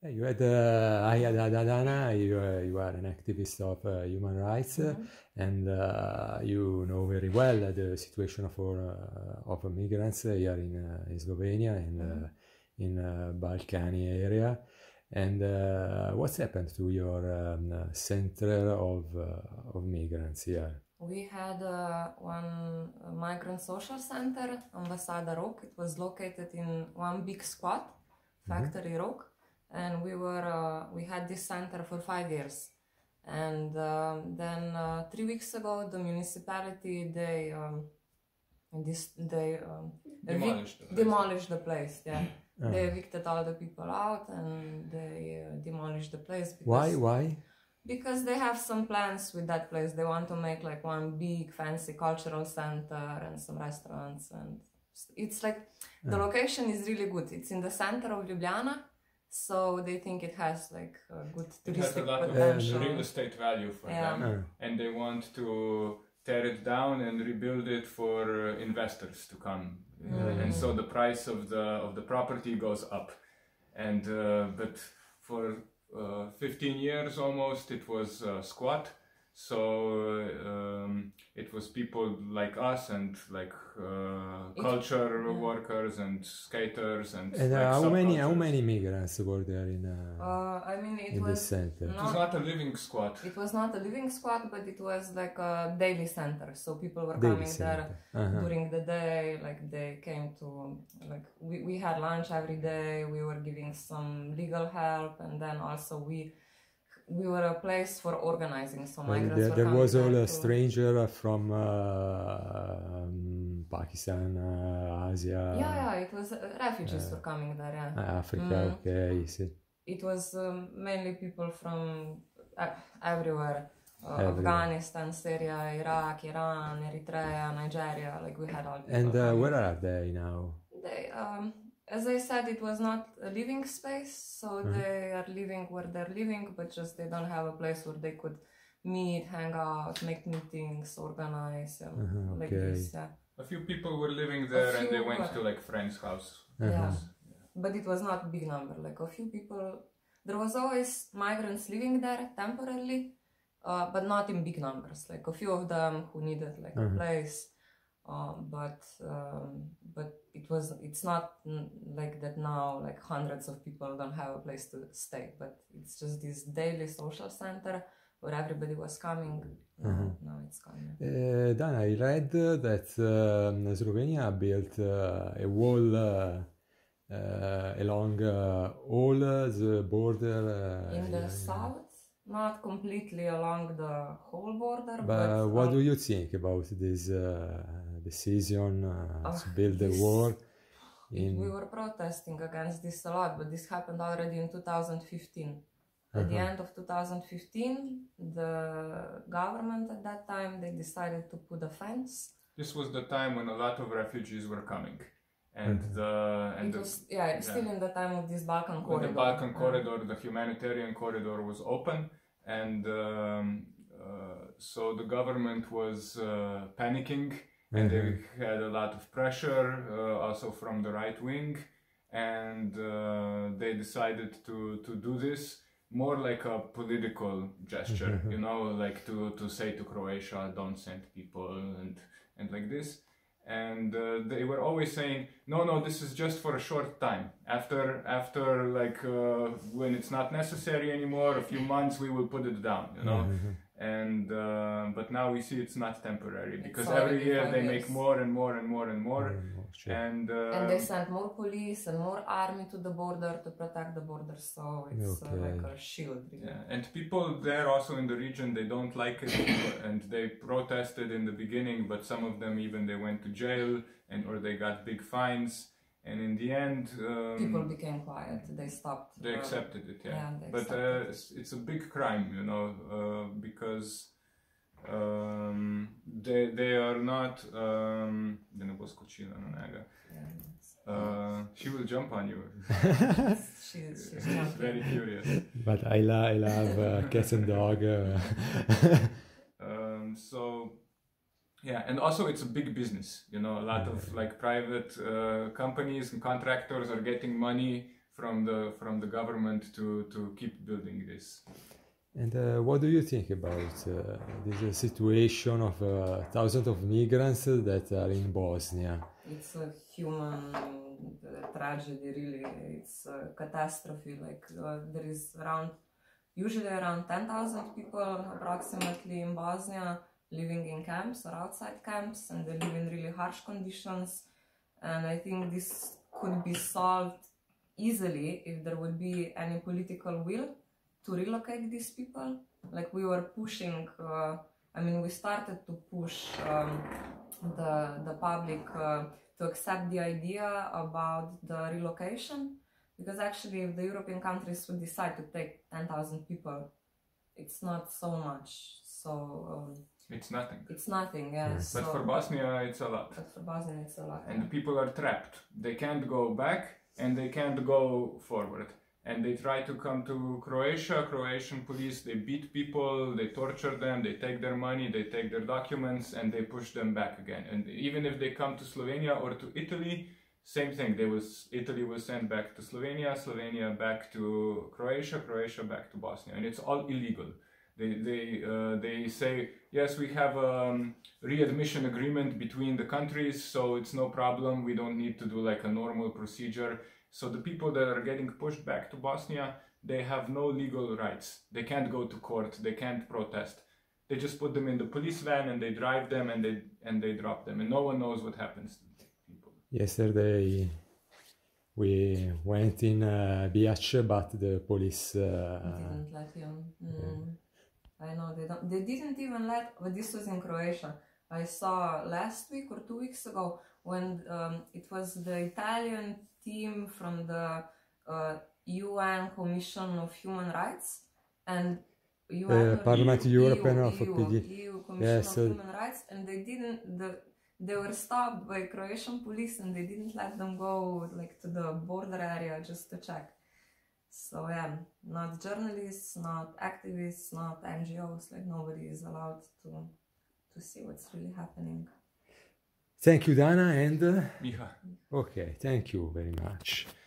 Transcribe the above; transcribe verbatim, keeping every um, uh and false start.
Yeah, you had uh, Aya Dadana, you, uh, you are an activist of uh, human rights, uh, Mm-hmm. and uh, you know very well uh, the situation of, uh, of migrants here in, uh, in Slovenia and Mm-hmm. uh, in uh, Balkany area. And uh, what's happened to your um, uh, center of, uh, of migrants here? We had uh, one uh, migrant social center, Ambasada Rog. It was located in one big squad, Factory Mhm. Rog, and we were uh, we had this center for five years. And um, then uh, three weeks ago, the municipality they um, this they um, Demolished the place. demolished the place. Yeah, Ah. they evicted all the people out and they uh, demolished the place. Because Why? Why? Because they have some plans with that place. They want to make like one big fancy cultural center and some restaurants, and it's like the Ah. location is really good. It's in the center of Ljubljana, so they think it has like a good It has a touristic lot of potential. real estate value for Yeah. them, Ah. and they want to tear it down and rebuild it for uh, investors to come. Uh, and so the price of the of the property goes up, and uh, but for uh, fifteen years almost it was uh, squat. So um, it was people like us and like uh, culture yeah. workers and skaters and, And uh, like, how many how subcultures. many migrants were there in uh, Uh, I mean, it in was this center? It was not, not a living squat. it was not a living squad, but it was like a daily center. So people were Daily coming there center. Uh-huh. during the day. Like they came to like we, we had lunch every day. We were giving some legal help, and then also we we were a place for organizing. So Well, migrants there, were there coming was all there a to- stranger from uh, um, Pakistan, uh, Asia, Yeah, yeah. It was uh, refugees were coming there. Yeah. uh, Africa. Mm. Okay, see. It was um, mainly people from uh, everywhere. Uh, Everywhere. Afghanistan, Syria, Iraq, Iran, Eritrea, Nigeria. Like we had all people. And uh, coming. where are they now? They, um, as I said, it was not a living space, so Mhm. they are living where they're living, but just they don't have a place where they could meet, hang out, make meetings, organize, um, Uh-huh, like okay. this. Yeah. A few people were living there and they few went were. to like friends' house. Uh-huh. Yeah. But it was not a big number. Like a few people. There was always migrants living there temporarily, uh, but not in big numbers. Like a few of them who needed like Mhm. a place. Um, but um, but it was it's not mm, like that now. Like hundreds of people don't have a place to stay. But it's just this daily social center where everybody was coming. Now, Mhm. now it's gone. Uh, Dan, I read that um, Slovenia built uh, a wall uh, uh, along uh, all uh, the border. Uh, In the yeah, south, not completely along the whole border, But but what al- do you think about this uh, decision uh, Ah, to build a this- wall? we In were protesting against this a lot, but this happened already in two thousand fifteen. At the Uh-huh. end of two thousand fifteen, the government at that time, they decided to put a fence. This was the time when a lot of refugees were coming, and Mhm. the and It the, was, yeah, it's still in the time of this Balkan when corridor. the Balkan Uh, corridor, the humanitarian corridor, was open, and um, uh, so the government was uh, panicking, and they had a lot of pressure, uh, also from the right wing, and uh, they decided to to do this more like a political gesture, you know, like to to say to Croatia, don't send people, and and like this. And uh, they were always saying, no, no, this is just for a short time. After, after like uh, when it's not necessary anymore, a few months, we will put it down, you know. And uh, but now we see it's not temporary, because every already year five they years. make more and more and more and more. Sure. And uh, and they sent more police and more army to the border to protect the border, so it's uh, Okay. like a shield. Really. Yeah, and people there also in the region, they don't like it, and they protested in the beginning, but some of them even they went to jail, and or they got big fines, and in the end, um, People became quiet. They stopped. they uh, accepted it. Yeah, yeah, they but accepted uh, it's, it's a big crime, you know, uh, because um, they they are not. Um, da ne bo skočila na njega. yeah, Uh, she will jump on you. she's, she's She's jumping. very curious. But I, lo- I love uh, cats and dog. Uh, Um, so yeah, and also it's a big business, you know, a lot of like private uh, companies and contractors are getting money from the from the government to to keep building this. And uh, what do you think about uh, this uh, situation of uh, thousands of migrants that are in Bosnia? It's a human uh, tragedy, really. It's a catastrophe. Like uh, there is around, usually around ten thousand people approximately in Bosnia living in camps or outside camps, and they live in really harsh conditions. And I think this could be solved easily if there would be any political will to relocate these people. Like we were pushing, uh, I mean, we started to push um, the, the public uh, to accept the idea about the relocation, because actually if the European countries would decide to take ten thousand people, it's not so much. So um, it's nothing. It's nothing, yes. But so, for Bosnia, it's a lot. But for Bosnia, it's a lot. And yeah. the people are trapped. They can't go back and they can't go forward. And they try to come to Croatia. Croatian police, they beat people, they torture them, they take their money, they take their documents, and they push them back again. And even if they come to Slovenia or to Italy, same thing. They was Italy was sent back to Slovenia, Slovenia back to Croatia, Croatia back to Bosnia, and it's all illegal. They they uh, they say yes, we have a um, readmission agreement between the countries, so it's no problem. We don't need to do like a normal procedure. So the people that are getting pushed back to Bosnia, they have no legal rights. They can't go to court. They can't protest. They just put them in the police van and they drive them and they and they drop them, and no one knows what happens to people. Yesterday we went in uh, Biac, but the police uh, didn't let you. Mm. Yeah. I know they don't. They didn't even let. But this was in Croatia. I saw last week or two weeks ago when um, it was the Italian team from the uh, U N Commission of Human Rights and U N uh, Parliament E U, European E U, of E U, P D. E U Commission yeah, of so Human Rights, and they didn't. The, they were stopped by Croatian police and they didn't let them go like to the border area just to check. So yeah, not journalists, not activists, not N G Os. Like nobody is allowed to to see what's really happening. Thank you, Dana, and uh, Miha. okay, thank you very much.